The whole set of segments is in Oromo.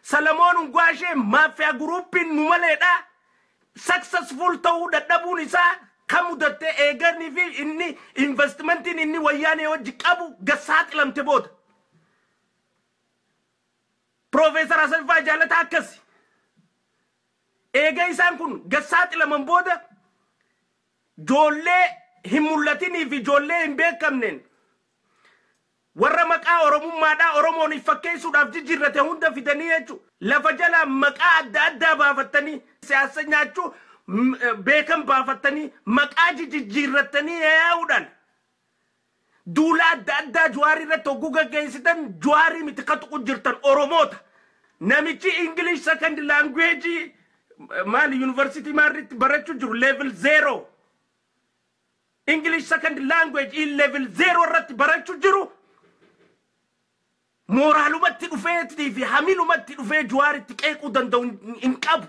Salamoon Ungwaashee mafia groupin numaleedha successful ta'uu dadhabuun isaa kan mudatte eegarni fi inni investmentin inni wayyaanee wajji qabu gasaaxilamte booda Professor Asaffaa Jaalataa akkasi eega isaan kun gasaaxilaman booda joollee hin mul'atinii fi joollee hin beekamneen warra maqaa oromummaadhaa oromoon fakkeessuudhaaf jijjiirrate hunda fidanii jechuudha. Lafa jala maqaa adda addaa baafattanii siyaasa nyaachuu beekan baafattanii maqaa jijjiirratanii yaa'uudhaan duula adda addaa Jawaarii irratti hogguu gaggeessitan Jawaarii miti kan tuqu jirtan Oromoota. Namichi English second language maali university maarritti barachuu jiru level 0 English second language in level 0 irratti barachuu jiru. Moraalumatti dhufeetii fi hamilumatti dhufee Jawaaritti qeequu danda'u hin qabu.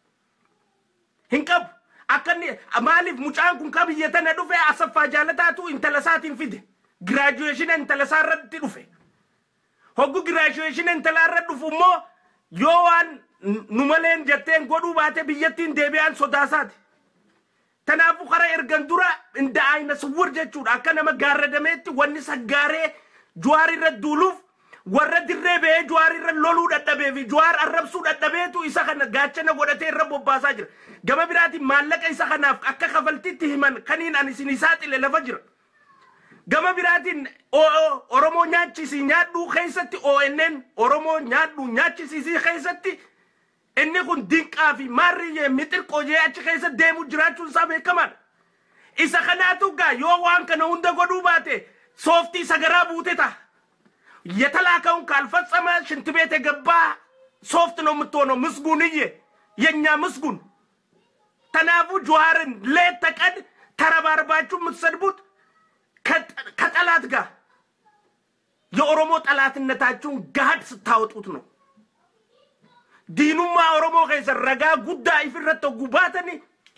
Akkanni maaliif mucaan kun kan biyya tana dhufe Asaffaa Jaalataatu intala isaatiin fide. Graduation intala isaa irratti dhufe. Hoggu graduation intala irratti dhufu immoo yoo waan nu maleen jetteen godhuu baate biyyattiin deebi'aan sodaasaati. Tanaafu karaa ergan dura inda ayna suwwur jechuudha. Akka nama gaarradameetti wanni saggaaree Jawaarii irratti duuluuf warra dirree bee Jawaarii irra loluu dadhabee fi Jawaar arrabsuu dadhabeetu isa kana gaachana godhatee irra bobbaasaa jira. Gama biraatiin maallaqa isa kanaaf akka kafaltiitti himan kaniin ani isin saaxile lafa jira. Gama biraatiin Oromoo nyaachisii nyaadhuu keessatti ONN Oromoo nyaadhuu nyaachisii keessatti inni kun dinqaa fi maarriyyee mixirqoo jee achi keessa deemu jiraachuun isaa beekamaadha. Isa kanaatu gaa yoo waan kana hunda godhuu baate sooftii sagaraa buute ta'a. የተላከውን ካልፈጸመ ሽንት ቤት የገባ ሶፍት ነው የምትሆነው ምስጉንዬ የኛ ምስጉን ተናቡ ጀዋርን ለተቀድ ተረባርባችሁ የምትሰድቡት ከጠላት ጋር የኦሮሞ ጠላትነታችሁን ጋድ ስታወጡት ነው ዲኑማ ኦሮሞ ከሰረጋ ጉዳይ ፍረተ ጉባተኒ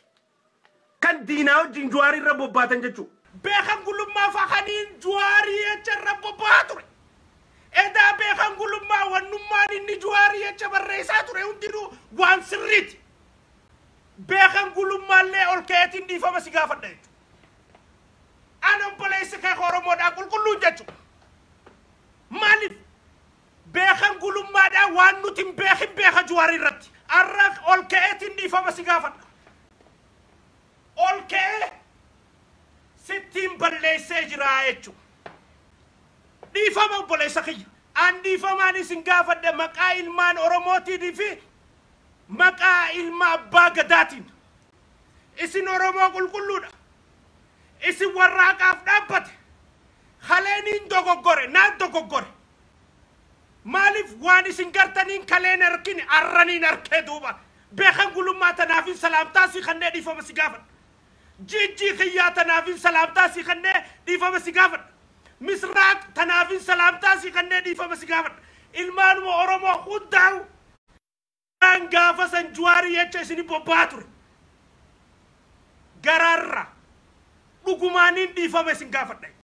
ከዲናው ጅንጆሪ ረቦባተን ጀቹ በኸን ጉሉማ ፈኸኒን ጀዋሪ የቸረቦባቱ Eda beekan gulummaa wannummaan inni Jawaarii jecha barreessaa ture hundinuu waan sirriiti. Beekan gulummaallee ol ka'eetiin dhiifama si gaafadha jechuudha. Ani obboleessi kee Oromoodhaa qulqulluun jechuudha. Maaliif beekan gulummaadhaa waan nuti hin beekin beeka Jawaarii irratti. Arra ol ka'eetiin dhiifama si gaafadha. Ol ka'ee sittiin balleessee jira jechuudha. Dhiifama obboleessa kiyya. An dhiifamaan isin gaafadhe maqaa ilmaan Oromootii fi maqaa ilma abbaa gadaatiin. Isin Oromoo qulqulluudha. Isin warraaqaaf dhaabbate. Kaleeniin dogoggore naan dogoggore. Maaliif waan isin gartaniin kaleen argine arraniin arkee duuba. Beekan gulummaa tanaafin salaamtaa si kannee dhiifama si gaafadha. Jijjii kiyyaa tanaafin salaamtaa si kannee dhiifama si gaafadha. Misraaq tanaafin salaamtaa si kannee dhiifama si gaafadha. Ilmaanuma Oromoo hundaa'u kan gaafa san Jawaarii jecha isini bobbaa ture. Garaarra dhugumaaniin dhiifama isin gaafadha.